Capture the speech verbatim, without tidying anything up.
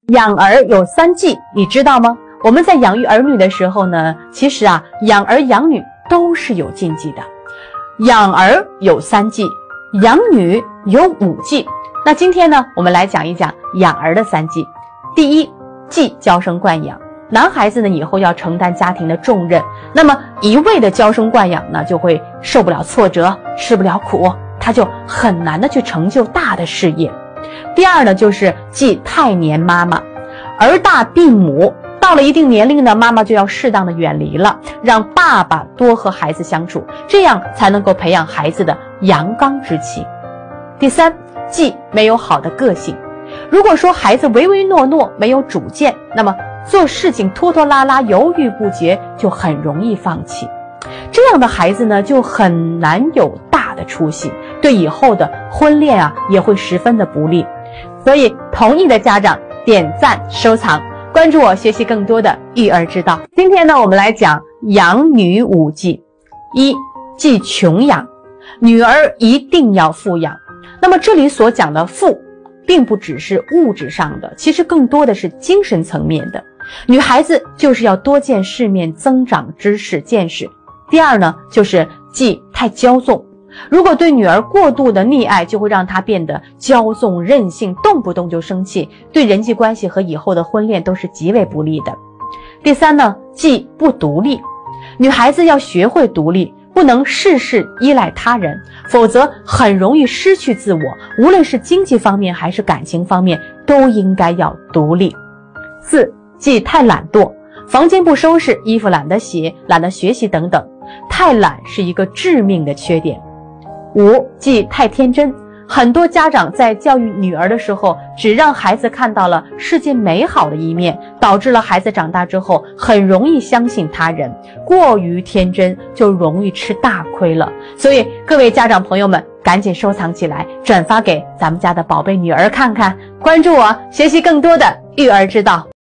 养儿有三忌，你知道吗？我们在养育儿女的时候呢，其实啊，养儿养女都是有禁忌的。养儿有三忌，养女有五忌。那今天呢，我们来讲一讲养儿的三忌。第一，忌娇生惯养。男孩子呢，以后要承担家庭的重任，那么一味的娇生惯养呢，就会受不了挫折，吃不了苦，他就很难的去成就大的事业。第二呢，就是忌太黏妈妈。儿大必母，到了一定年龄呢，妈妈就要适当的远离了，让爸爸多和孩子相处，这样才能够培养孩子的阳刚之气。第三，忌没有好的个性。如果说孩子唯唯诺诺，没有主见，那么做事情拖拖拉拉，犹豫不决，就很容易放弃。这样的孩子呢，就很难有大的出息，对以后的婚恋啊，也会十分的不利。所以同意的家长点赞收藏，关注我，学习更多的育儿之道。今天呢，我们来讲养女五忌。一，忌穷养，女儿一定要富养。那么这里所讲的富，并不只是物质上的，其实更多的是精神层面的。女孩子就是要多见世面，增长知识见识。第二呢，就是忌太骄纵。如果对女儿过度的溺爱，就会让她变得骄纵任性，动不动就生气，对人际关系和以后的婚恋都是极为不利的。第三呢，忌不独立。女孩子要学会独立，不能事事依赖他人，否则很容易失去自我，无论是经济方面还是感情方面，都应该要独立。四，忌太懒惰，房间不收拾，衣服懒得洗，懒得学习等等，太懒是一个致命的缺点。五，忌太天真。很多家长在教育女儿的时候，只让孩子看到了世界美好的一面，导致了孩子长大之后很容易相信他人，过于天真就容易吃大亏了。所以各位家长朋友们，赶紧收藏起来，转发给咱们家的宝贝女儿看看，关注我，学习更多的育儿之道。